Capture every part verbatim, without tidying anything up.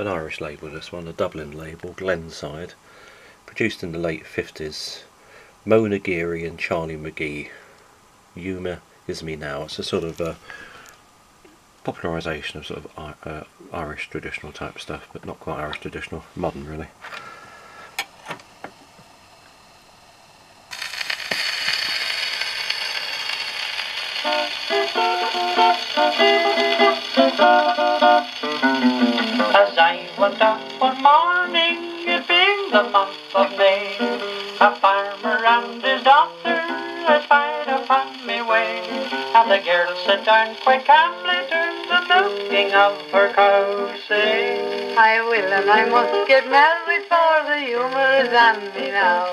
an Irish label, this one, a Dublin label, Glenside, produced in the late fifties. Mona Geary and Charlie McGee, Humour is Me Now. It's a sort of a popularisation of sort of uh, Irish traditional type stuff, but not quite Irish traditional, modern really. As I went out one morning, it being the month of May, a farmer and his daughter espied upon me way, and the girl sat down quite calmly to the milking of her cow, saying, I will and I must get married, for the humour is on me now.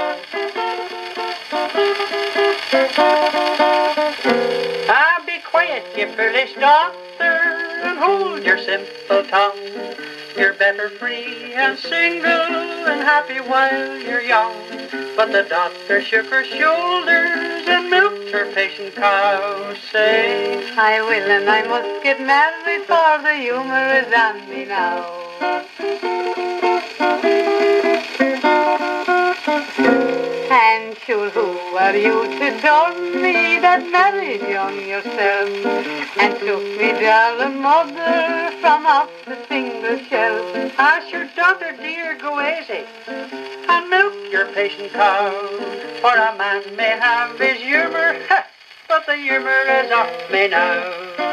Ah, be quiet, you foolish daughter, and hold your simple tongue. You're better free and single and happy while you're young. But the daughter shook her shoulders and milked her patient cow, saying, I will and I must get married, for the humour is on me now. And sure, who are you to done me that married young yourself, and took me darling mother from off the single shelf? Ah, sure, daughter dear, go easy and milk your patient cow, for a man may have his humour, but the humour is off me now.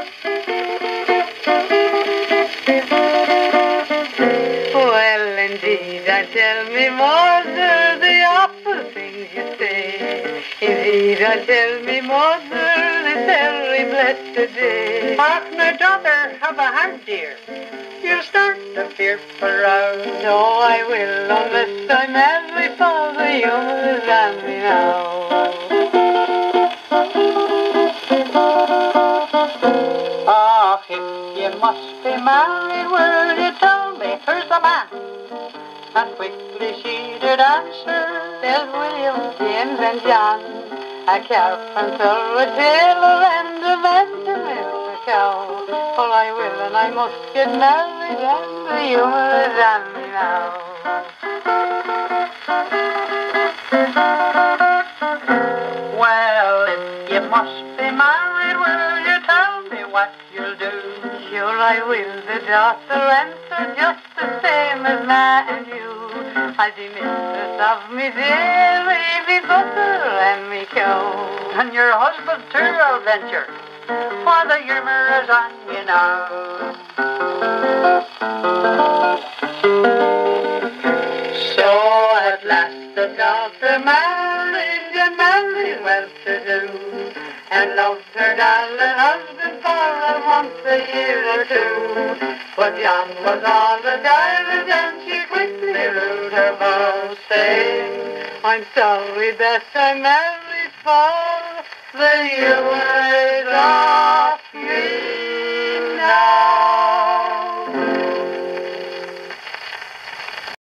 Well, indeed, I tell me, mother, the awful things you say. Indeed, I tell me, mother, this every blessed day. Ach, my daughter, have a hand, dear. You'll start a fearful row. No, I will, unless I marry, for the humour is on me now. Ah, if you must be married, will you tell me who's the man? And quickly she did answer, There's William, James and John, a carpenter, a tailor, and a man to milk a cow. For I will and I must get married, and the humour is on me now. well, if you must be married, will you tell me what you'll do? Sure I will, the daughter answered, just the same as ma and you. I'll be mistress of me dairy, me butter and me cow. And your husband too, I'll venture, for the humour is on you now. So at last the daughter married, and married well-to-do, and loved her darling husband for a month, a year or two. But John was all the diamond, and she quickly ruled her vow, saying, I'm sorry that I married, for the humour